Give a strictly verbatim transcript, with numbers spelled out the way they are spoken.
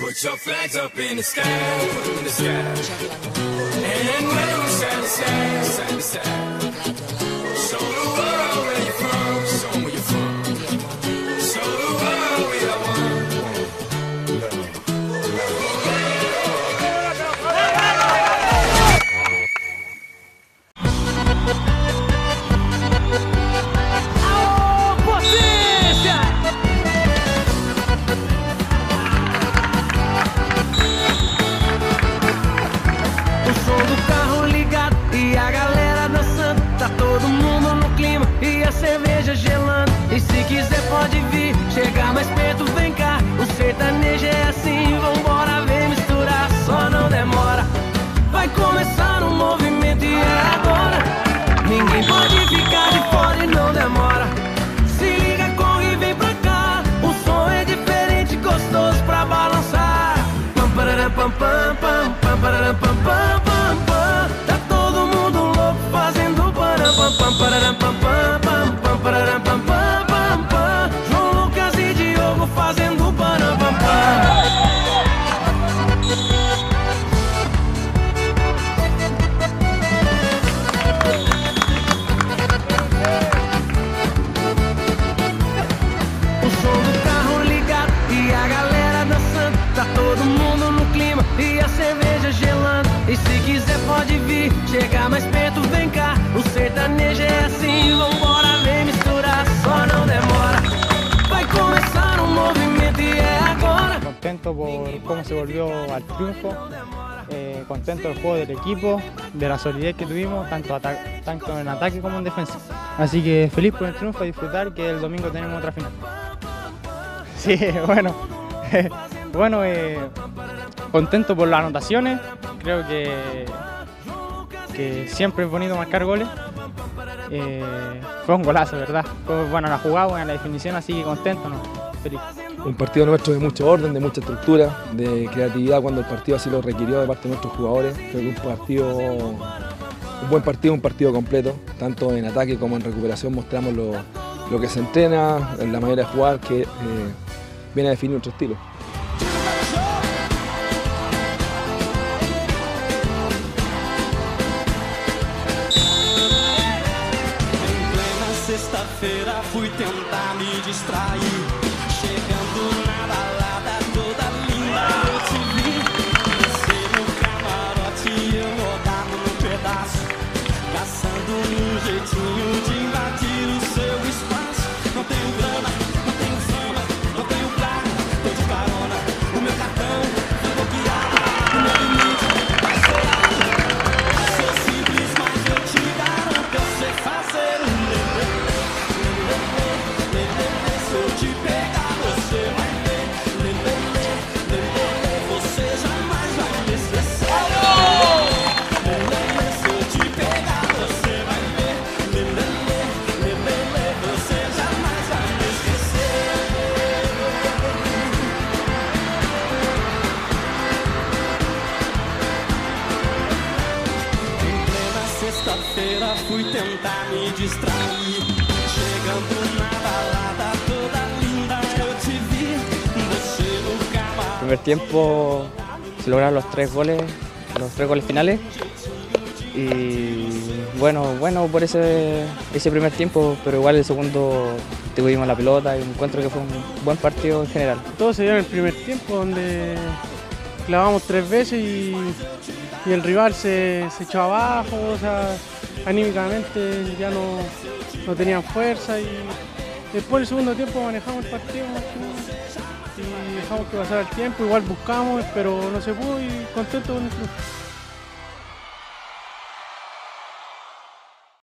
Put your flags up in the sky, in the sky. And wave side to side, side to side. Show the world where you're from, show them where you're from. Show the world we are one. Aô, potência! O som do carro ligado e a galera dançando. Tá todo mundo no clima e a cerveja gelando. E se quiser pode vir, chegar mais perto, vem cá. O sertanejo é assim, vambora, vem misturar, só não demora. Vai começar um movimento e é agora. Ninguém pode ficar de fora e não demora. Se liga, corre e vem pra cá. O som é diferente, gostoso pra balançar. Pam, pararam, pam, pam, pam, pam, pararam, pam, pam, pam, pam. Tá todo mundo louco fazendo param, pam, pam, pararam, pam, pam, pam, pam, pararam, pam, pam, pam, pam. João Lucas e Diogo fazendo param, pam, pam. Tá todo mundo no clima e a cerveja gelando. E se quiser pode vir, chegar mais perto, vem cá. O sertanejo é assim, vambora, vem misturar, só não demora. Vai começar um movimento e é agora. Contento por cómo se volvió al triunfo, eh, contento del juego del equipo, de la solidez que tuvimos, tanto, tanto en ataque como en defensa. Así que feliz por el triunfo, disfrutar que el domingo tenemos otra final. Sí, bueno. Bueno, eh, contento por las anotaciones, creo que, que siempre es bonito marcar goles. Eh, fue un golazo, ¿verdad? Fue buena la jugada, buena la definición, así que contento, ¿no? Feliz. Un partido nuestro de mucho orden, de mucha estructura, de creatividad cuando el partido así lo requirió de parte de nuestros jugadores. Creo que un partido, un buen partido, un partido completo, tanto en ataque como en recuperación mostramos lo, lo que se entrena, la manera de jugar que eh, viene a definir nuestro estilo. Sexta-feira fui tentar me distrair, chegando na balada toda linda eu te vi. Você no camarote e eu rodado no pedaço, caçando um jeitinho de invadir o seu espaço. Não tenho grana, não tenho fama, não tenho praga, tô de carona, o meu cartão foi bloqueado, o meu limite vai ser alto. Eu sou simples, mas eu te garanto, eu sei fazer. Se eu te pegar, você vai ver. Você jamais vai me esquecer. Se eu te pegar, você vai ver. Você jamais vai me esquecer. Em plena sexta-feira fui tentar me distrair, chegando na balada toda linda eu te vi, você no camarote. En el primer tiempo se lograron los tres goles, los tres goles finales. Y bueno, bueno por ese, ese primer tiempo, pero igual el segundo tuvimos la pelota y encuentro que fue un buen partido en general. Todo se dio en el primer tiempo, donde clavamos tres veces y, y el rival se, se echó abajo, o sea, anímicamente ya no, no tenían fuerza, y después el segundo tiempo manejamos el partido y dejamos que pasara el tiempo, igual buscamos, pero no se pudo, y contento con el club.